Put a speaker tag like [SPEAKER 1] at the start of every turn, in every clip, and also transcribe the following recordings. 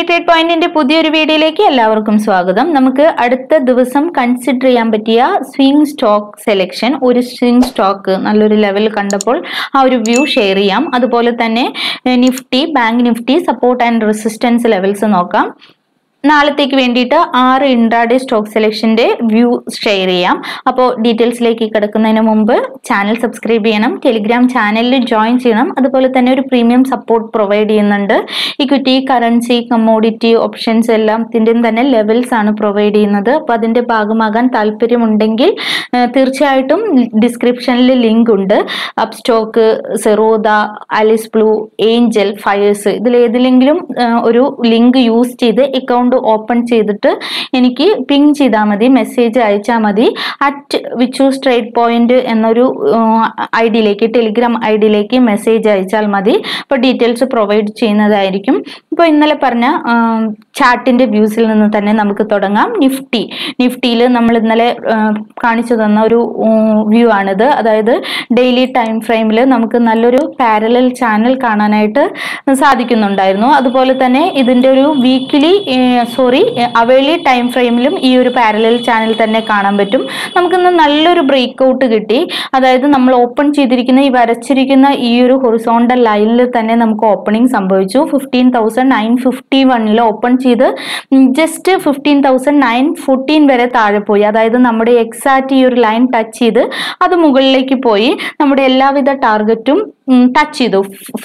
[SPEAKER 1] Trade പോയിന്റിന്റെ പുതിയൊരു വീഡിയോയിലേക്ക് എല്ലാവർക്കും സ്വാഗതം. നമുക്ക് അടുത്ത ദിവസം കൺസിഡർ ചെയ്യാൻ പറ്റിയ സ്വിംഗ് സ്റ്റോക്ക് സെലക്ഷൻ, ഒരു സ്വിംഗ് സ്റ്റോക്ക് നല്ലൊരു ലെവൽ കണ്ടപ്പോൾ ആ ഒരു വ്യൂ ഷെയർ ചെയ്യാം. അതുപോലെ തന്നെ Nifty, bank Nifty support and resistance levels നോക്കാം. നാളത്തേക്ക് വേണ്ടിയിട്ട് 6 ഇൻട്രാഡേ സ്റ്റോക്ക് സെലക്ഷന്റെ വ്യൂ ഷെയർ ചെയ്യാം. അപ്പോൾ ഡീറ്റെയിൽസിലേക്ക് കിടക്കുന്നതിന് മുമ്പ് ചാനൽ സബ്സ്ക്രൈബ് ചെയ്യണം, ടെലിഗ്രാം ചാനലിൽ ജോയിൻ ചെയ്യണം. അതുപോലെ തന്നെ ഒരു പ്രീമിയം സപ്പോർട്ട് പ്രൊവൈഡ് ചെയ്യുന്നുണ്ട്. ഇക്വിറ്റി, കറൻസി, കമ്മോഡിറ്റി, ഓപ്ഷൻസ് എല്ലാത്തിൻ്റെയും തന്നെ ലെവൽസ് ആണ് പ്രൊവൈഡ് ചെയ്യുന്നത്. അപ്പോൾ അതിൻ്റെ ഭാഗമാകാൻ താല്പര്യമുണ്ടെങ്കിൽ തീർച്ചയായിട്ടും ഡിസ്ക്രിപ്ഷനിൽ ലിങ്ക് ഉണ്ട്. Upstox, Zerodha, Alice Blue, Angel, Fyers, ഇതിലേതിലെങ്കിലും ഒരു ലിങ്ക് യൂസ് ചെയ്ത് അക്കൗണ്ട് ഓപ്പൺ ചെയ്തിട്ട് എനിക്ക് പിങ് ചെയ്താൽ മതി, മെസ്സേജ് അയച്ചാൽ മതി. @വിച്ചൂസ് ട്രേഡ് പോയിന്റ് എന്നൊരു ഐഡിയിലേക്ക്, ടെലിഗ്രാം ഐഡിയിലേക്ക് മെസ്സേജ് അയച്ചാൽ മതി. അപ്പോൾ ഡീറ്റെയിൽസ് പ്രൊവൈഡ് ചെയ്യുന്നതായിരിക്കും. ഇപ്പോൾ ഇന്നലെ പറഞ്ഞ ചാർട്ടിന്റെ വ്യൂസിൽ നിന്ന് തന്നെ നമുക്ക് തുടങ്ങാം. നിഫ്റ്റിയിൽ നമ്മൾ ഇന്നലെ കാണിച്ചു തന്ന ഒരു വ്യൂ ആണിത്. അതായത് ഡെയിലി ടൈം ഫ്രെയിമിൽ നമുക്ക് നല്ലൊരു പാരലൽ ചാനൽ കാണാനായിട്ട് സാധിക്കുന്നുണ്ടായിരുന്നു. അതുപോലെ തന്നെ ഇതിന്റെ ഒരു അവേർലി ടൈം ഫ്രെയിമിലും ഈ ഒരു പാരലൽ ചാനൽ തന്നെ കാണാൻ പറ്റും. നമുക്കിന്ന് നല്ലൊരു ബ്രേക്ക് ഔട്ട് കിട്ടി. അതായത് നമ്മൾ ഓപ്പൺ ചെയ്തിരിക്കുന്ന ഈ വരച്ചിരിക്കുന്ന ഈ ഒരു ഹൊറിസോണ്ടൽ ലൈനിൽ തന്നെ നമുക്ക് ഓപ്പണിംഗ് സംഭവിച്ചു. 15,951 ഓപ്പൺ ചെയ്ത് ജസ്റ്റ് 15,914 വരെ താഴെ പോയി. അതായത് നമ്മുടെ എക്സാക്റ്റ് ഈ ഒരു ലൈൻ ടച്ച് ചെയ്ത് അത് മുകളിലേക്ക് പോയി നമ്മുടെ എല്ലാവിധ ടാർഗറ്റും ടച്ച് ചെയ്തു.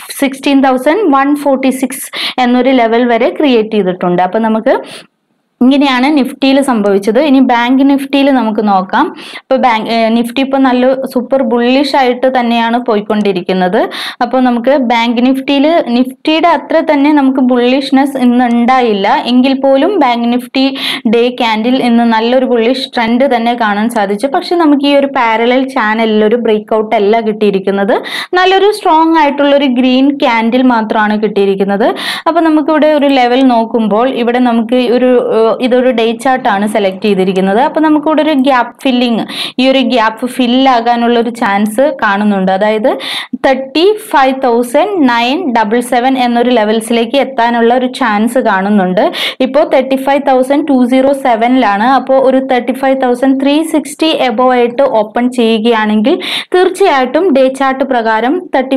[SPEAKER 1] 16,146 എന്നൊരു ലെവൽ വരെ ക്രിയേറ്റ് ചെയ്തിട്ടുണ്ട്. അപ്പൊ നമുക്ക് ഇങ്ങനെയാണ് നിഫ്റ്റിയിൽ സംഭവിച്ചത്. ഇനി ബാങ്ക് നിഫ്റ്റിയിൽ നമുക്ക് നോക്കാം. ഇപ്പൊ നിഫ്റ്റി ഇപ്പൊ നല്ല സൂപ്പർ ബുള്ളിഷ് ആയിട്ട് തന്നെയാണ് പോയിക്കൊണ്ടിരിക്കുന്നത്. അപ്പോൾ നമുക്ക് ബാങ്ക് നിഫ്റ്റിയുടെ അത്ര തന്നെ നമുക്ക് ബുള്ളിഷ്നെസ് ഇന്ന് ഉണ്ടായില്ല. എങ്കിൽ പോലും ബാങ്ക് നിഫ്റ്റി ഡേ ക്യാൻഡിൽ ഇന്ന് നല്ലൊരു ബുള്ളിഷ് ട്രെൻഡ് തന്നെ കാണാൻ സാധിച്ചു. പക്ഷെ നമുക്ക് ഈ ഒരു പാരലൽ ചാനലിൽ ഒരു ബ്രേക്ക് ഔട്ട് അല്ല കിട്ടിയിരിക്കുന്നത്. നല്ലൊരു സ്ട്രോങ് ആയിട്ടുള്ള ഒരു ഗ്രീൻ ക്യാൻഡിൽ മാത്രമാണ് കിട്ടിയിരിക്കുന്നത്. അപ്പൊ നമുക്കിവിടെ ഒരു ലെവൽ നോക്കുമ്പോൾ ഇവിടെ നമുക്ക് ഇതൊരു ഡേ ചാർട്ട് ആണ് സെലക്ട് ചെയ്തിരിക്കുന്നത്. അപ്പൊ നമുക്കിവിടെ ഒരു ഗ്യാപ്പ് ഫില്ലിങ്, ഈ ഒരു ഗ്യാപ്പ് ഫില്ലാകാനുള്ള ഒരു ചാൻസ് കാണുന്നുണ്ട്. അതായത് 35,977 എന്നൊരു ലെവൽസിലേക്ക് എത്താനുള്ള ഒരു ചാൻസ് കാണുന്നുണ്ട്. ഇപ്പോൾ 35,207 അപ്പോൾ ഒരു 35,360 എബോവ് ആയിട്ട് ഓപ്പൺ ചെയ്യുകയാണെങ്കിൽ തീർച്ചയായിട്ടും ഡേ ചാർട്ട് പ്രകാരം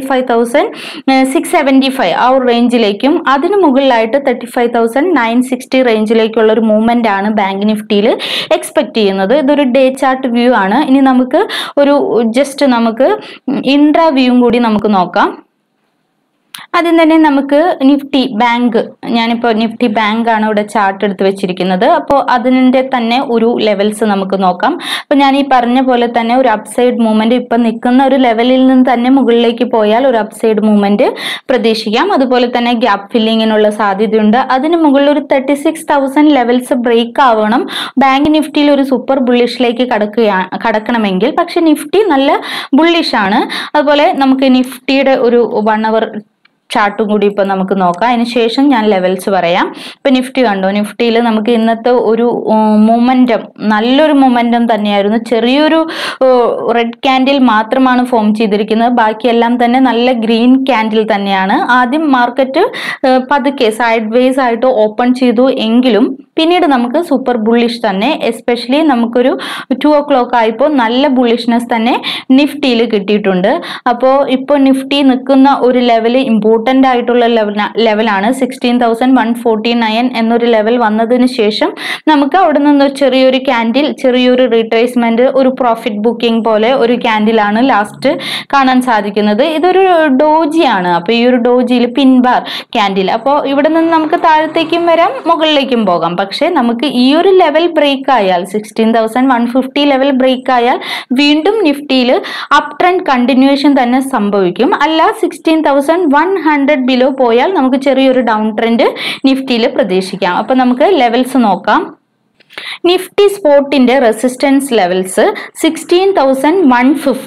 [SPEAKER 1] 35,675 ആ ഒരു റേഞ്ചിലേക്കും അതിന് മുകളിലായിട്ട് 35,960 റേഞ്ചിലേക്കുള്ള ഒരു മൂവ്മെന്റ് ആണ് ബാങ്ക് നിഫ്റ്റിയിൽ എക്സ്പെക്ട് ചെയ്യുന്നത്. ഇതൊരു ഡേ ചാർട്ട് വ്യൂ ആണ്. ഇനി നമുക്ക് നമുക്ക് ഇൻട്രാ വ്യൂവും കൂടി നമുക്ക് നോക്കാം. ആദ്യം തന്നെ നമുക്ക് നിഫ്റ്റി ബാങ്ക്, ഞാനിപ്പോൾ നിഫ്റ്റി ബാങ്ക് ആണ് ഇവിടെ ചാർട്ട് എടുത്ത് വെച്ചിരിക്കുന്നത്. അപ്പോൾ അതിൻ്റെ തന്നെ ഒരു ലെവൽസ് നമുക്ക് നോക്കാം. അപ്പോൾ ഞാൻ ഈ പറഞ്ഞ പോലെ തന്നെ ഒരു അപ്സൈഡ് മൂവ്മെന്റ് ഇപ്പം നിൽക്കുന്ന ഒരു ലെവലിൽ നിന്ന് തന്നെ മുകളിലേക്ക് പോയാൽ ഒരു അപ്സൈഡ് മൂവ്മെന്റ് പ്രതീക്ഷിക്കാം. അതുപോലെ തന്നെ ഗ്യാപ്പ് ഫില്ലിങ്ങിനുള്ള സാധ്യതയുണ്ട്. അതിന് മുകളിൽ ഒരു 36,000 ലെവൽസ് ബ്രേക്ക് ആവണം ബാങ്ക് നിഫ്റ്റിയിൽ ഒരു സൂപ്പർ ബുള്ളിഷിലേക്ക് കടക്കണമെങ്കിൽ. പക്ഷെ നിഫ്റ്റി നല്ല ബുള്ളിഷ് ആണ്. അതുപോലെ നമുക്ക് നിഫ്റ്റിയുടെ ഒരു 1 അവർ ചാർട്ടും കൂടി ഇപ്പൊ നമുക്ക് നോക്കാം. അതിനുശേഷം ഞാൻ ലെവൽസ് പറയാം. ഇപ്പൊ നിഫ്റ്റി കണ്ടോ, നിഫ്റ്റിയിൽ നമുക്ക് ഇന്നത്തെ ഒരു മൊമെന്റം, നല്ലൊരു മൊമെന്റം തന്നെയായിരുന്നു. ചെറിയൊരു റെഡ് ക്യാൻഡിൽ മാത്രമാണ് ഫോം ചെയ്തിരിക്കുന്നത്. ബാക്കിയെല്ലാം തന്നെ നല്ല ഗ്രീൻ ക്യാൻഡിൽ തന്നെയാണ്. ആദ്യം മാർക്കറ്റ് പതുക്കെ സൈഡ് വേസ് ആയിട്ട് ഓപ്പൺ ചെയ്തു എങ്കിലും പിന്നീട് നമുക്ക് സൂപ്പർ ബുള്ളിഷ് തന്നെ, എസ്പെഷ്യലി നമുക്കൊരു 2 o'clock ആയപ്പോൾ നല്ല ബുള്ളിഷ്നെസ് തന്നെ നിഫ്റ്റിയിൽ കിട്ടിയിട്ടുണ്ട്. അപ്പോൾ ഇപ്പോൾ നിഫ്റ്റി നിൽക്കുന്ന ഒരു ലെവൽ ഇമ്പോർട്ടൻ്റ് ആയിട്ടുള്ള ലെവലാണ് 16,149 എന്നൊരു ലെവൽ വന്നതിന് ശേഷം നമുക്ക് അവിടെ നിന്ന് ചെറിയൊരു ക്യാൻഡിൽ, ചെറിയൊരു റീട്രേസ്മെന്റ്, ഒരു പ്രോഫിറ്റ് ബുക്കിംഗ് പോലെ ഒരു ക്യാൻഡിലാണ് ലാസ്റ്റ് കാണാൻ സാധിക്കുന്നത്. ഇതൊരു ഡോജിയാണ്. അപ്പോൾ ഈ ഒരു ഡോജിയിൽ പിൻബാർ ക്യാൻഡിൽ, അപ്പോൾ ഇവിടെ നിന്ന് നമുക്ക് താഴത്തേക്കും വരാം, മുകളിലേക്കും പോകാം. പക്ഷെ നമുക്ക് ഈ ഒരു ലെവൽ ബ്രേക്ക് ആയാൽ 16,150 ലെവൽ ബ്രേക്ക് ആയാൽ വീണ്ടും നിഫ്റ്റിയിൽ അപ് ട്രെൻഡ് കണ്ടിന്യൂവേഷൻ തന്നെ സംഭവിക്കും. അല്ല 16,100 ബിലോ പോയാൽ നമുക്ക് ചെറിയൊരു ഡൗൺ ട്രെൻഡ് നിഫ്റ്റിയിൽ പ്രതീക്ഷിക്കാം. അപ്പൊ നമുക്ക് ലെവൽസ് നോക്കാം. നിഫ്റ്റി സ്പോട്ടിന്റെ റെസിസ്റ്റൻസ് ലെവൽസ് 16,150,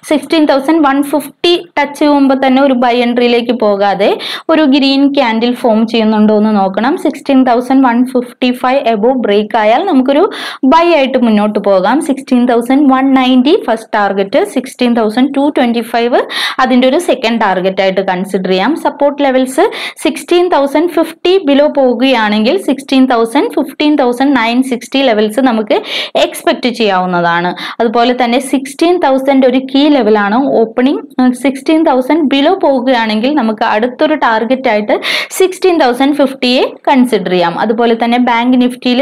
[SPEAKER 1] 16,150 ടച്ച് ചെയ്യുമ്പോൾ തന്നെ ഒരു ബൈ എൻട്രിയിലേക്ക് പോകാതെ ഒരു ഗ്രീൻ ക്യാൻഡിൽ ഫോം ചെയ്യുന്നുണ്ടോ എന്ന് നോക്കണം. 16,155 എബോവ് ബ്രേക്ക് ആയാൽ നമുക്കൊരു ബൈ ആയിട്ട് മുന്നോട്ട് പോകാം. 16,190 ഫസ്റ്റ് ടാർഗറ്റ്, 16,225 അതിന്റെ ഒരു സെക്കൻഡ് ടാർഗറ്റ് ആയിട്ട് കൺസിഡർ ചെയ്യാം. സപ്പോർട്ട് ലെവൽസ് 16,050 ബിലോ പോകുകയാണെങ്കിൽ 16,000, 15,960 ലെവൽസ് നമുക്ക് എക്സ്പെക്ട് ചെയ്യാവുന്നതാണ്. അതുപോലെ തന്നെ 16,000 ഒരു കീ ലെവലാണ്. ഓപ്പണിംഗ് 16,000 ബിലോ പോകുകയാണെങ്കിൽ നമുക്ക് അടുത്തൊരു ടാർഗറ്റ് ആയിട്ട് 16,050 കൺസിഡർ ചെയ്യാം. അതുപോലെ തന്നെ ബാങ്ക് നിഫ്റ്റിയിൽ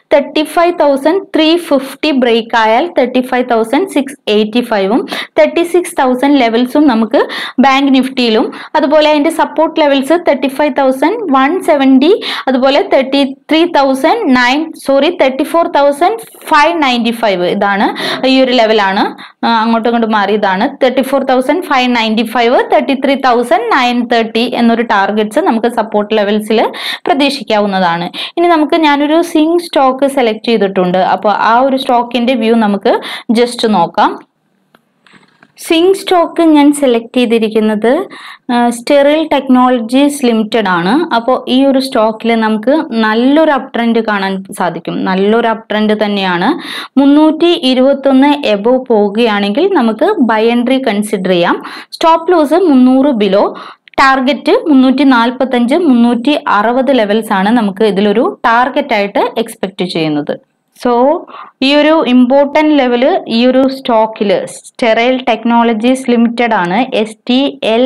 [SPEAKER 1] 35,350 ബ്രേക്ക് ആയാൽ 35,685 36,000 ലെവൽസും നമുക്ക് ബാങ്ക് നിഫ്റ്റിയിലും, അതുപോലെ അതിന്റെ സപ്പോർട്ട് ലെവൽസ് 35,170, അതുപോലെ 34,595 ഇതാണ് ഈ ഒരു ലെവലാണ്. അങ്ങോട്ടും ഇങ്ങോട്ടും മാറിയതാണ്. 34,595, 33,930 എന്നൊരു ടാർഗറ്റ്സ് നമുക്ക് സപ്പോർട്ട് ലെവൽസിൽ പ്രതീക്ഷിക്കാവുന്നതാണ്. ഇനി ഞാനൊരു സിങ് സ്റ്റോക്ക് സെലക്ട് ചെയ്തിട്ടുണ്ട്. അപ്പോൾ ആ ഒരു സ്റ്റോക്കിന്റെ വ്യൂ നമുക്ക് ജസ്റ്റ് നോക്കാം. സിങ് സ്റ്റോക്ക് ഞാൻ സെലക്ട് ചെയ്തിരിക്കുന്നത് സ്റ്റെറിൽ ടെക്നോളജീസ് ലിമിറ്റഡ് ആണ്. അപ്പോൾ ഈ ഒരു സ്റ്റോക്കിൽ നമുക്ക് നല്ലൊരു അപ് ട്രെൻഡ് കാണാൻ സാധിക്കും. നല്ലൊരു അപ് ട്രെൻഡ് തന്നെയാണ്. 321 എബോവ് പോവുകയാണെങ്കിൽ നമുക്ക് ബൈ എൻട്രി കൺസിഡർ ചെയ്യാം. Stop loss 300 below, target 345, 360 levels ആണ് നമുക്ക് ഇതിലൊരു ടാർഗറ്റ് ആയിട്ട് എക്സ്പെക്ട് ചെയ്യുന്നത്. സോ ഈ ഒരു ഇമ്പോർട്ടൻറ്റ് ലെവല് ഈ ഒരു സ്റ്റോക്കില് സ്റ്റെറൈൽ ടെക്നോളജീസ് ലിമിറ്റഡ് ആണ്. STL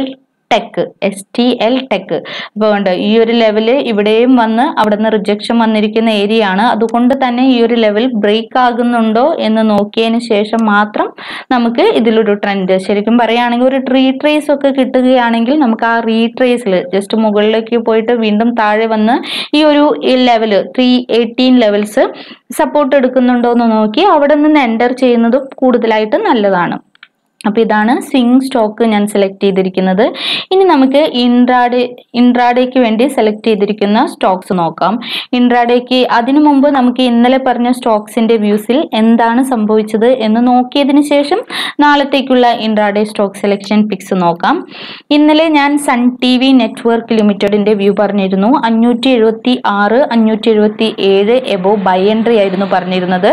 [SPEAKER 1] tech. അപ്പോൾ ഉണ്ട് ഈ ഒരു ലെവല് ഇവിടെയും വന്ന് അവിടെ നിന്ന് റിജക്ഷൻ വന്നിരിക്കുന്ന ഏരിയ ആണ്. അതുകൊണ്ട് തന്നെ ഈ ഒരു ലെവൽ ബ്രേക്ക് ആകുന്നുണ്ടോ എന്ന് നോക്കിയതിന് ശേഷം മാത്രം നമുക്ക് ഇതിലൊരു ട്രെൻഡ്, ശരിക്കും പറയുകയാണെങ്കിൽ ഒരു റീട്രേസ് ഒക്കെ കിട്ടുകയാണെങ്കിൽ നമുക്ക് ആ റീട്രേസിൽ ജസ്റ്റ് മുകളിലേക്ക് പോയിട്ട് വീണ്ടും താഴെ വന്ന് ഈ ഒരു ലെവല് 318 ലെവൽസ് സപ്പോർട്ട് എടുക്കുന്നുണ്ടോ എന്ന് നോക്കി അവിടെ നിന്ന് എൻ്റർ ചെയ്യുന്നത് കൂടുതലായിട്ട് നല്ലതാണ്. അപ്പോൾ ഇതാണ് സിങ് സ്റ്റോക്ക് ഞാൻ സെലക്ട് ചെയ്തിരിക്കുന്നത്. ഇനി നമുക്ക് ഇൻട്രാഡേക്ക് വേണ്ടി സെലക്ട് ചെയ്തിരിക്കുന്ന സ്റ്റോക്സ് നോക്കാം. ഇൻട്രാഡേക്ക് അതിനു മുമ്പ് നമുക്ക് ഇന്നലെ പറഞ്ഞ സ്റ്റോക്സിന്റെ വ്യൂസിൽ എന്താണ് സംഭവിച്ചത് എന്ന് നോക്കിയതിന് ശേഷം നാളത്തേക്കുള്ള ഇൻട്രാഡേ സ്റ്റോക്ക് സെലക്ഷൻ പിക്സ് നോക്കാം. ഇന്നലെ ഞാൻ സൺ TV നെറ്റ്വർക്ക് ലിമിറ്റഡിന്റെ വ്യൂ പറഞ്ഞിരുന്നു. 576, 577 എബോവ് ബൈ എൻട്രി ആയിരുന്നു പറഞ്ഞിരുന്നത്.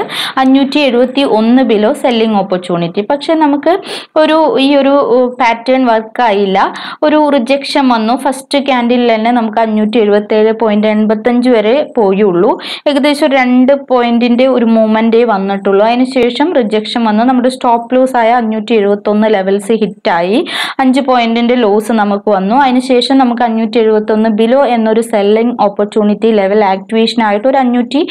[SPEAKER 1] 571 ബിലോ സെല്ലിംഗ് ഓപ്പർച്യൂണിറ്റി. പക്ഷെ നമുക്ക് ഈ ഒരു പാറ്റേൺ വർക്ക് ആയില്ല. ഒരു റിജക്ഷൻ വന്നു. ഫസ്റ്റ് ക്യാൻഡിലിൽ തന്നെ നമുക്ക് 577.85 വരെ പോയുള്ളൂ. ഏകദേശം 2 പോയിന്റിന്റെ ഒരു മൂവ്മെന്റേ വന്നിട്ടുള്ളൂ. അതിനുശേഷം റിജക്ഷൻ വന്നു. നമ്മുടെ സ്റ്റോപ്പ് ലോസ് ആയ 571 ലെവൽസ് ഹിറ്റായി. 5 പോയിന്റിന്റെ ലോസ് നമുക്ക് വന്നു. അതിനുശേഷം നമുക്ക് 571 ബിലോ എന്നൊരു സെല്ലിംഗ് ഓപ്പർച്യൂണിറ്റി ലെവൽ ആക്ടിവേഷൻ ആയിട്ട് ഒരു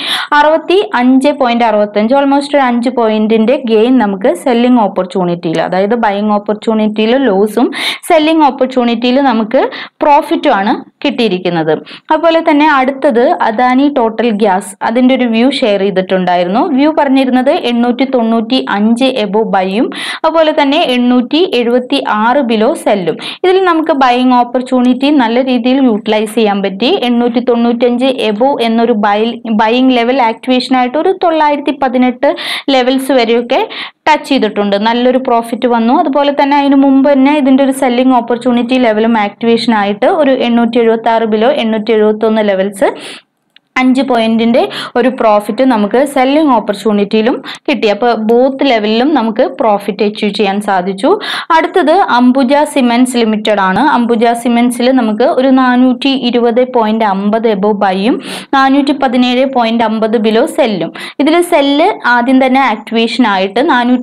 [SPEAKER 1] 565.65 ഓൾമോസ്റ്റ് ഒരു 5 പോയിന്റിന്റെ ഗെയിൻ നമുക്ക് സെല്ലിംഗ് ഓപ്പർച്യൂണിറ്റിയിൽ, അതായത് ബൈങ് ഓപ്പർച്യൂണിറ്റിയിൽ ലോസും സെല്ലിംഗ് ഓപ്പർച്യൂണിറ്റിയിൽ നമുക്ക് പ്രോഫിറ്റും ആണ് കിട്ടിയിരിക്കുന്നത്. അതുപോലെ തന്നെ അടുത്തത് അദാനി ടോട്ടൽ ഗ്യാസ്, അതിന്റെ ഒരു വ്യൂ ഷെയർ ചെയ്തിട്ടുണ്ടായിരുന്നു. വ്യൂ പറഞ്ഞിരുന്നത് 895 എബോവ് ബൈയും അതുപോലെ തന്നെ 876 ബിലോ സെല്ലും. ഇതിൽ നമുക്ക് ബൈങ് ഓപ്പർച്യൂണിറ്റി നല്ല രീതിയിൽ യൂട്ടിലൈസ് ചെയ്യാൻ പറ്റി. 895 എബോവ് എന്നൊരു ബൈയിങ് ലെവൽ ആക്ടിവേഷൻ ആയിട്ട് ഒരു 918 ലെവൽസ് വരെയൊക്കെ ടച്ച് ചെയ്തിട്ടുണ്ട്. നല്ലൊരു പ്രോഫിറ്റ് വന്നു. അതുപോലെ തന്നെ അതിന് മുമ്പ് തന്നെ ഇതിന്റെ ഒരു സെല്ലിംഗ് ഓപ്പർച്യൂണിറ്റി ലെവലും ആക്ടിവേഷൻ ആയിട്ട് ഒരു 876 ബിലോ 871 ലെവൽസ് 5 പോയിന്റിന്റെ ഒരു പ്രോഫിറ്റ് നമുക്ക് സെല്ലിംഗ് ഓപ്പർച്യൂണിറ്റിയിലും കിട്ടി. അപ്പോൾ ബോത്ത് ലെവലിലും നമുക്ക് പ്രോഫിറ്റ് അച്ചീവ് ചെയ്യാൻ സാധിച്ചു. അടുത്തത് അംബുജ സിമെന്റ്സ് ലിമിറ്റഡ് ആണ്. അംബുജ സിമെന്റ്സിൽ നമുക്ക് ഒരു 420.50 എബോവ് ബൈയും 417.50 ബിലോ സെല്ലും. ഇതിൽ സെല്ല് ആദ്യം തന്നെ ആക്ടിവേഷൻ ആയിട്ട്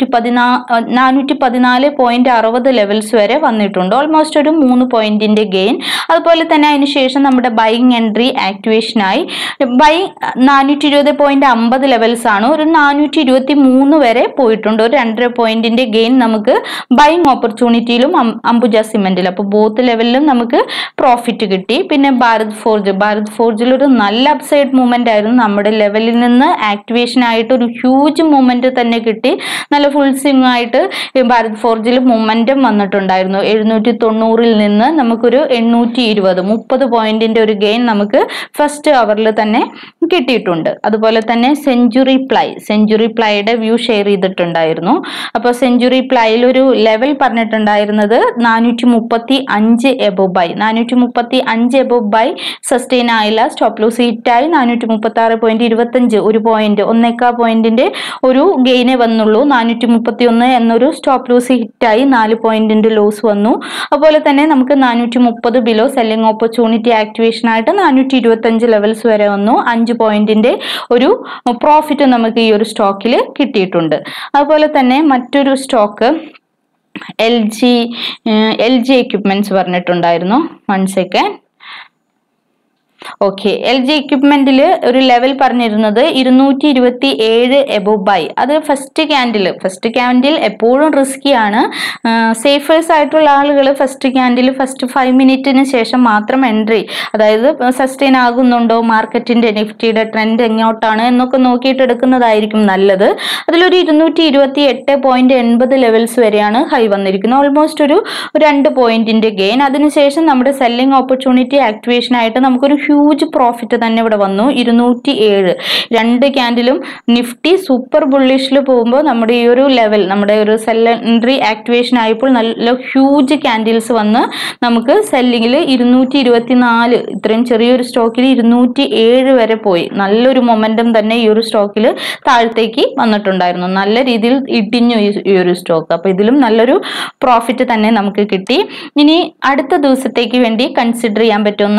[SPEAKER 1] 414.60 ലെവൽസ് വരെ വന്നിട്ടുണ്ട്. ഓൾമോസ്റ്റ് ഒരു 3 പോയിന്റിന്റെ ഗെയിൻ. അതുപോലെ തന്നെ അതിനുശേഷം നമ്മുടെ ബൈങ് എൻട്രി ആക്ടിവേഷനായി. ബൈ 420.50 ലെവൽസ് ആണ്. ഒരു 423 വരെ പോയിട്ടുണ്ട്. ഒരു 2.5 പോയിന്റിന്റെ ഗെയിൻ നമുക്ക് ബൈങ് ഓപ്പർച്യൂണിറ്റിയിലും അംബുജ സിമെന്റിൽ. അപ്പോൾ ബോത്ത് ലെവലിലും നമുക്ക് പ്രോഫിറ്റ് കിട്ടി. പിന്നെ ഭാരത് ഫോർജിൽ ഒരു നല്ല അപ്സൈഡ് മൂവ്മെന്റ് ആയിരുന്നു. നമ്മുടെ ലെവലിൽ നിന്ന് ആക്ടിവേഷൻ ആയിട്ട് ഒരു ഹ്യൂജ് മൂവ്മെന്റ് തന്നെ കിട്ടി. നല്ല ഫുൾ സ്വിംഗ് ആയിട്ട് ഭാരത് ഫോർജിൽ മൂവ്മെന്റും വന്നിട്ടുണ്ടായിരുന്നു. 790 നിന്ന് നമുക്കൊരു 820 30 പോയിന്റിന്റെ ഒരു ഗെയിൻ നമുക്ക് ഫസ്റ്റ് അവറിൽ തന്നെ കിട്ടിയിട്ടുണ്ട്. അതുപോലെ തന്നെ സെഞ്ചുറി പ്ലൈയുടെ വ്യൂ ഷെയർ ചെയ്തിട്ടുണ്ടായിരുന്നു. അപ്പോൾ സെഞ്ചുറി പ്ലൈയിൽ ഒരു ലെവൽ പറഞ്ഞിട്ടുണ്ടായിരുന്നത് 435 above buy, 435 above buy sustain ആയില്ല, സ്റ്റോപ്പ് ലോസ് ഹിറ്റായി 436.25 ഒരു പോയിന്റ് 1.25 പോയിന്റിന്റെ ഒരു ഗെയിനെ വന്നുള്ളൂ. 431 എന്നൊരു സ്റ്റോപ്പ് ലോസ് ഹിറ്റായി 4 പോയിന്റിന്റെ ലോസ് വന്നു. അതുപോലെ തന്നെ നമുക്ക് 430 ബിലോ സെല്ലിംഗ് ഓപ്പർച്യൂണിറ്റി ആക്ടിവേഷൻ ആയിട്ട് 425 ലെവൽസ് വരെ വന്നു. 5 പോയിന്റിന്റെ ഒരു പ്രോഫിറ്റ് നമുക്ക് ഈ ഒരു സ്റ്റോക്കിൽ കിട്ടിയിട്ടുണ്ട്. അതുപോലെ തന്നെ മറ്റൊരു സ്റ്റോക്ക് എൽ ജി എക്യുപ്മെന്റ്സ് പറഞ്ഞിട്ടുണ്ടായിരുന്നു. 1 സെക്കൻഡ്. ഓക്കെ, എൽ ജി എക്യുപ്മെന്റിൽ ഒരു ലെവൽ പറഞ്ഞിരുന്നത് 227 എബോ ബൈ. അത് ഫസ്റ്റ് ക്യാൻഡിൽ എപ്പോഴും റിസ്കിയാണ്. സേഫേഴ്സ് ആയിട്ടുള്ള ആളുകൾ ഫസ്റ്റ് ക്യാൻഡിൽ ഫസ്റ്റ് 5 മിനിറ്റിന് ശേഷം മാത്രം എൻട്രി, അതായത് സസ്റ്റെയിൻ ആകുന്നുണ്ടോ മാർക്കറ്റിന്റെ നിഫ്റ്റിയുടെ ട്രെൻഡ് എങ്ങോട്ടാണ് എന്നൊക്കെ നോക്കിയിട്ട് എടുക്കുന്നതായിരിക്കും നല്ലത്. അതിലൊരു 228.80 ലെവൽസ് വരെയാണ് ഹൈ വന്നിരിക്കുന്നത്. ഓൾമോസ്റ്റ് ഒരു 2 പോയിന്റിന്റെ ഗെയിൻ. അതിനുശേഷം നമ്മുടെ സെല്ലിംഗ് ഓപ്പർച്യൂണിറ്റി ആക്ടിവേഷൻ ആയിട്ട് നമുക്കൊരു ഹ്യൂജ് പ്രോഫിറ്റ് തന്നെ ഇവിടെ വന്നു. 207 2 ക്യാൻഡിലും നിഫ്റ്റി സൂപ്പർ ബുള്ളിഷിൽ പോകുമ്പോൾ നമ്മുടെ ഈ ഒരു ലെവൽ, നമ്മുടെ ഒരു സെല്ലൻട്രി ആക്ടിവേഷൻ ആയപ്പോൾ നല്ല ഹ്യൂജ് ക്യാൻഡിൽസ് വന്ന് നമുക്ക് സെല്ലിങ്ങിൽ 224, ഇത്രയും ചെറിയൊരു സ്റ്റോക്കിൽ 207 വരെ പോയി. നല്ലൊരു മൊമെന്റം തന്നെ ഈ ഒരു സ്റ്റോക്കിൽ താഴത്തേക്ക് വന്നിട്ടുണ്ടായിരുന്നു. നല്ല രീതിയിൽ ഇടിഞ്ഞു ഈ ഒരു സ്റ്റോക്ക്. അപ്പൊ ഇതിലും നല്ലൊരു പ്രോഫിറ്റ് തന്നെ നമുക്ക് കിട്ടി. ഇനി അടുത്ത ദിവസത്തേക്ക് വേണ്ടി കൺസിഡർ ചെയ്യാൻ പറ്റുന്ന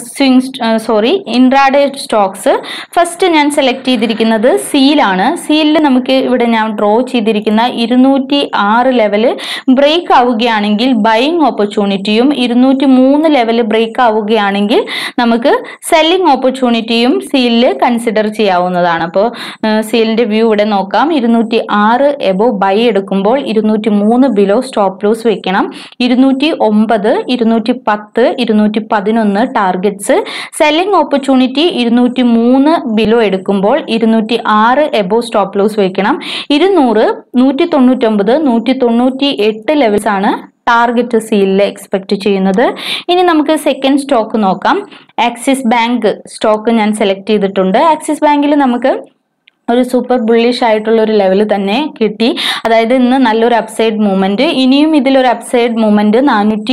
[SPEAKER 1] ഇൻട്രാഡേ സ്റ്റോക്സ്. ഫസ്റ്റ് ഞാൻ സെലക്ട് ചെയ്തിരിക്കുന്നത് സീലാണ്. സീലിൽ നമുക്ക് ഇവിടെ ഞാൻ ഡ്രോ ചെയ്തിരിക്കുന്ന 206 ലെവല് ബ്രേക്ക് ആവുകയാണെങ്കിൽ ബൈയിങ് ഓപ്പർച്യൂണിറ്റിയും 203 ലെവല് ബ്രേക്ക് ആവുകയാണെങ്കിൽ നമുക്ക് സെല്ലിംഗ് ഓപ്പർച്യൂണിറ്റിയും സീലിൽ കൺസിഡർ ചെയ്യാവുന്നതാണ്. അപ്പോൾ സീലിന്റെ വ്യൂ ഇവിടെ നോക്കാം. 206 എബോ ബൈ എടുക്കുമ്പോൾ 203 ബിലോ സ്റ്റോപ്പ് ലോസ് വെക്കണം. 209, 210, 211 ടാർഗറ്റ്സ്. സെല്ലിംഗ് ഓപ്പർച്യൂണിറ്റി 203 ബിലോ എടുക്കുമ്പോൾ 206 എബോ സ്റ്റോപ്പ് ലോസ് വെക്കണം. 200, 199, 198 ലെവൽസ് ആണ് ടാർഗറ്റ് സീലിൽ എക്സ്പെക്ട് ചെയ്യുന്നത്. ഇനി നമുക്ക് സെക്കൻഡ് സ്റ്റോക്ക് നോക്കാം. ആക്സിസ് ബാങ്ക് സ്റ്റോക്ക് ഞാൻ സെലക്ട് ചെയ്തിട്ടുണ്ട്. ആക്സിസ് ബാങ്കിൽ നമുക്ക് ഒരു സൂപ്പർ ബുള്ളിഷ് ആയിട്ടുള്ള ഒരു ലെവൽ തന്നെ കിട്ടി. അതായത് ഇന്ന് നല്ലൊരു അപ്സൈഡ് മൂവ്മെന്റ്, ഇനിയും ഇതിലൊരു അപ്സൈഡ് മൂവ്മെന്റ്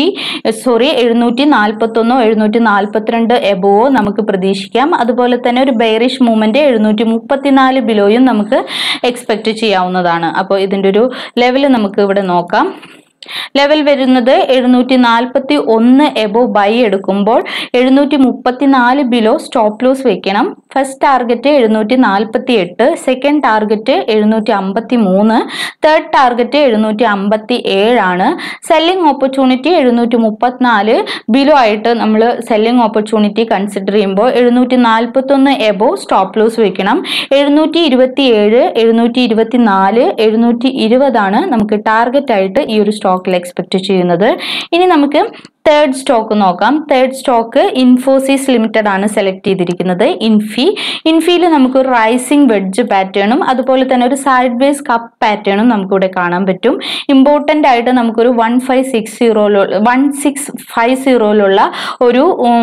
[SPEAKER 1] 741 742 എബോവോ നമുക്ക് പ്രതീക്ഷിക്കാം. അതുപോലെ തന്നെ ഒരു ബെയറിഷ് മൂവ്മെന്റ് 734 ബിലോയും നമുക്ക് എക്സ്പെക്ട് ചെയ്യാവുന്നതാണ്. അപ്പോൾ ഇതിന്റെ ഒരു ലെവൽ നമുക്ക് ഇവിടെ നോക്കാം. ലെവൽ വരുന്നത് 741 എബോ ബൈ എടുക്കുമ്പോൾ 734 ബിലോ സ്റ്റോപ്പ് ലോസ് വെക്കണം. First target 748, second target 753, third target 757 ആണ്. സെല്ലിംഗ് ഓപ്പർച്യൂണിറ്റി 734 ബിലോ ആയിട്ട് നമ്മൾ സെല്ലിംഗ് ഓപ്പർച്യൂണിറ്റി കൺസിഡർ ചെയ്യുമ്പോൾ 741 എബോ സ്റ്റോപ്പ് ലോസ് വെക്കണം. 727, 724, 720 ആണ് നമുക്ക് ടാർഗറ്റ് ആയിട്ട് ഈ ഒരു സ്റ്റോക്കിൽ എക്സ്പെക്ട് ചെയ്യുന്നത്. ഇനി നമുക്ക് തേർഡ് സ്റ്റോക്ക് നോക്കാം. തേർഡ് സ്റ്റോക്ക് ഇൻഫോസിസ് ലിമിറ്റഡ് ആണ് സെലക്ട് ചെയ്തിരിക്കുന്നത്. ഇൻഫിയിൽ നമുക്ക് ഒരു റൈസിംഗ് വെഡ്ജ് പാറ്റേണും അതുപോലെ തന്നെ ഒരു സൈഡ് വേസ് കപ്പ് പാറ്റേണും നമുക്കിവിടെ കാണാൻ പറ്റും. ഇമ്പോർട്ടൻ്റ് ആയിട്ട് നമുക്കൊരു 1650 ഒരു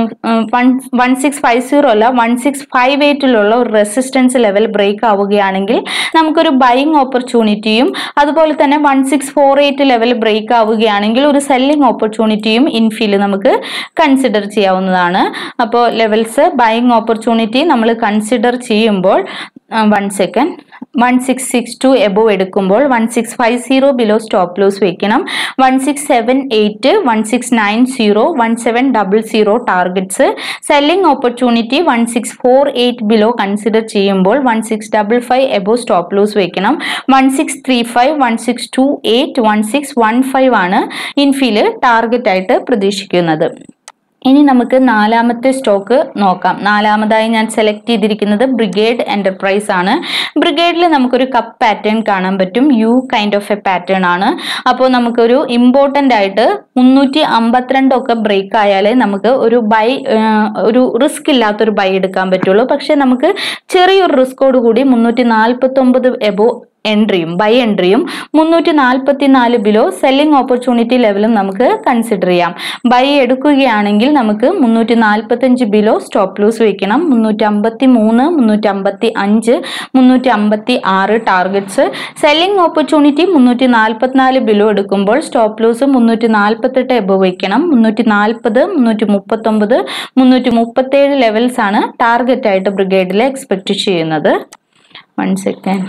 [SPEAKER 1] 1650 അല്ല 1658 ഒരു റെസിസ്റ്റൻസ് ലെവൽ ബ്രേക്ക് ആവുകയാണെങ്കിൽ നമുക്കൊരു ബൈയിങ് ഓപ്പർച്യൂണിറ്റിയും അതുപോലെ തന്നെ 1648 ലെവൽ ബ്രേക്ക് ആവുകയാണെങ്കിൽ ഒരു സെല്ലിംഗ് ഓപ്പർച്യൂണിറ്റിയും ഇൻഫിയിൽ നമുക്ക് കൺസിഡർ ചെയ്യാവുന്നതാണ്. അപ്പോൾ ലെവൽസ് ബൈയിങ് ഓപ്പർച്യൂണിറ്റി നമ്മൾ കൺസിഡർ ചെയ്യുമ്പോൾ 1 സെക്കൻഡ് 1662 എബോവ് എടുക്കുമ്പോൾ 1650 ബിലോ സ്റ്റോപ്പ് ലോസ് വെക്കണം. 1678, 1690, 1700 targets. Selling opportunity 1648 below consider ചെയ്യുമ്പോൾ 1655 എബോ സ്റ്റോപ്പ് ലോസ് വെക്കണം. 1635, 1628, 1615 ആണ് ഇൻഫിൽ ടാർഗറ്റ് ആയിട്ട് പ്രതീക്ഷിക്കുന്നത്. ഇനി നമുക്ക് നാലാമത്തെ സ്റ്റോക്ക് നോക്കാം. നാലാമതായി ഞാൻ സെലക്ട് ചെയ്തിരിക്കുന്നത് ബ്രിഗേഡ് എന്റർപ്രൈസ് ആണ്. ബ്രിഗേഡിൽ നമുക്കൊരു കപ്പ് പാറ്റേൺ കാണാൻ പറ്റും. U kind of a pattern ആണ്. അപ്പോൾ നമുക്കൊരു ഇമ്പോർട്ടൻ്റ് ആയിട്ട് 352 ഒക്കെ ബ്രേക്ക് ആയാലേ നമുക്ക് ഒരു റിസ്ക് ഇല്ലാത്തൊരു ബൈ എടുക്കാൻ പറ്റുള്ളൂ. പക്ഷെ നമുക്ക് ചെറിയൊരു റിസ്കോട് കൂടി 349 എബോ എൻട്രിയും ബൈ എൻട്രിയും 344 ബിലോ സെല്ലിംഗ് ഓപ്പർച്യൂണിറ്റി ലെവലും നമുക്ക് കൺസിഡർ ചെയ്യാം. ബൈ എടുക്കുകയാണെങ്കിൽ നമുക്ക് 345 ബിലോ സ്റ്റോപ്പ് ലൂസ് വെക്കണം. 353, 355, 356 ടാർഗറ്റ്സ്. സെല്ലിംഗ് ഓപ്പർച്യൂണിറ്റി 344 ബിലോ എടുക്കുമ്പോൾ സ്റ്റോപ്പ് ലൂസ് 348 എബോ വെക്കണം. 340, 339, 337 ലെവൽസ് ആണ് ടാർഗറ്റ് ആയിട്ട് ബ്രിഗേഡിൽ എക്സ്പെക്ട് ചെയ്യുന്നത്. 1 സെക്കൻഡ്.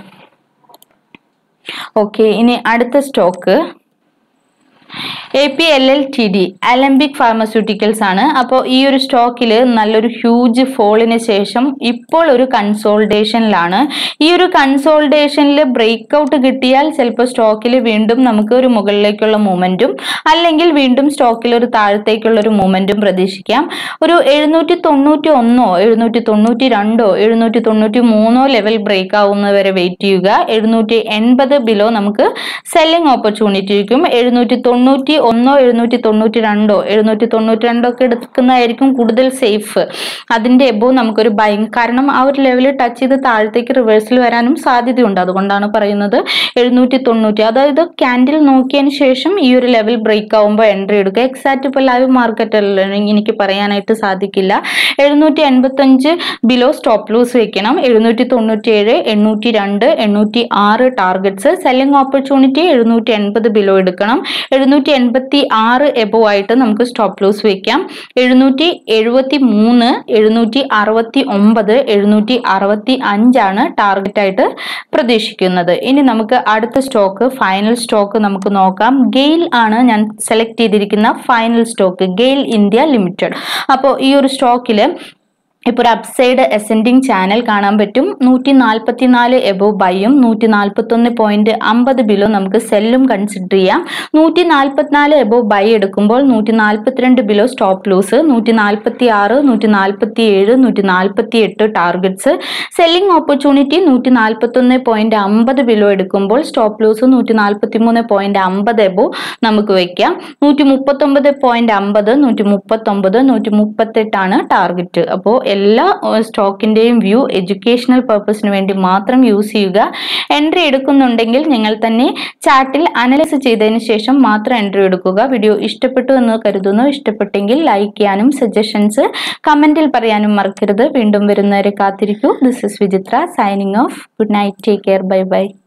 [SPEAKER 1] ഓക്കെ, ഇനി അടുത്ത സ്റ്റോക്ക് APLLTD അലംബിക് ഫാർമസ്യൂട്ടിക്കൽസ് ആണ്. അപ്പോൾ ഈ ഒരു സ്റ്റോക്കിൽ നല്ലൊരു ഹ്യൂജ് ഫോളിന് ശേഷം ഇപ്പോൾ ഒരു കൺസോൾട്ടേഷനിലാണ്. ഈ ഒരു കൺസോൾട്ടേഷനിൽ ബ്രേക്ക് ഔട്ട് കിട്ടിയാൽ ചിലപ്പോൾ സ്റ്റോക്കിൽ വീണ്ടും നമുക്ക് ഒരു മുകളിലേക്കുള്ള മൂവ്മെന്റും അല്ലെങ്കിൽ വീണ്ടും സ്റ്റോക്കിൽ ഒരു താഴത്തേക്കുള്ള ഒരു മൂവ്മെന്റും പ്രതീക്ഷിക്കാം. ഒരു 791, 792, 793 ലെവൽ ബ്രേക്ക് ആവുന്നവരെ വെയിറ്റ് ചെയ്യുക. 780 ബിലോ നമുക്ക് സെല്ലിംഗ് ഓപ്പർച്യൂണിറ്റിക്കും 791, 792, 792 ഒക്കെ എടുക്കുന്നതായിരിക്കും കൂടുതൽ സേഫ്. അതിന്റെ എബോ നമുക്കൊരു ബൈങ്, കാരണം ആ ഒരു ലെവൽ ടച്ച് ചെയ്ത് താഴത്തേക്ക് റിവേഴ്സിൽ വരാനും സാധ്യതയുണ്ട്. അതുകൊണ്ടാണ് പറയുന്നത് 790. അതായത് ക്യാൻഡിൽ നോക്കിയതിന് ശേഷം ഈ ഒരു ലെവൽ ബ്രേക്ക് ആവുമ്പോൾ എൻട്രി എടുക്കുക. എക്സാക്ട് ഇപ്പോൾ ലൈവ് മാർക്കറ്റ് എനിക്ക് പറയാനായിട്ട് സാധിക്കില്ല. 785 ബിലോ സ്റ്റോപ്പ് ലൂസ് വെക്കണം. 797, 802, 806 ടാർഗറ്റ്സ്. സെല്ലിംഗ് ഓപ്പർച്യൂണിറ്റി 780 ബിലോ എടുക്കണം. 786 എബോ ആയിട്ട് നമുക്ക് സ്റ്റോപ്പ് ലൂസ് വെക്കാം. 773, 769, 765 ആണ് ടാർഗറ്റ് ആയിട്ട് പ്രതീക്ഷിക്കുന്നത്. ഇനി നമുക്ക് അടുത്ത സ്റ്റോക്ക്, ഫൈനൽ സ്റ്റോക്ക് നമുക്ക് നോക്കാം. ഗെയിൽ ആണ് ഞാൻ സെലക്ട് ചെയ്തിരിക്കുന്ന final stock, GAIL India limited. അപ്പോൾ ഈ ഒരു സ്റ്റോക്കിൽ ഇപ്പോൾ ഒരു അപ്സൈഡ് അസെൻഡിങ് ചാനൽ കാണാൻ പറ്റും. 144 എബോ ബൈയും 141.50 ബിലോ നമുക്ക് സെല്ലും കൺസിഡർ ചെയ്യാം. 144 എബോ ബൈ എടുക്കുമ്പോൾ 142 below stop loss. 146, 147, 148 targets. Selling opportunity 141.50 below എടുക്കുമ്പോൾ സ്റ്റോപ്പ് ലൂസ് 143.50 എബോ നമുക്ക് വെക്കാം. 139.50, 139, 138 ആണ് ടാർഗറ്റ്. അപ്പോൾ എല്ലാ സ്റ്റോക്കിന്റെയും വ്യൂ എഡ്യൂക്കേഷണൽ പർപ്പസിന് വേണ്ടി മാത്രം യൂസ് ചെയ്യുക. എൻട്രി എടുക്കുന്നുണ്ടെങ്കിൽ നിങ്ങൾ തന്നെ ചാർട്ടിൽ അനലൈസ് ചെയ്തതിന് ശേഷം മാത്രം എൻട്രി എടുക്കുക. വീഡിയോ ഇഷ്ടപ്പെട്ടു എന്ന് കരുതുന്നു. ഇഷ്ടപ്പെട്ടെങ്കിൽ ലൈക്ക് ചെയ്യാനും സജഷൻസ് കമന്റിൽ പറയാനും മറക്കരുത്. വീണ്ടും വരുന്നവരെ കാത്തിരിക്കൂ. This is Vichitra signing off. Good night, take care, bye by.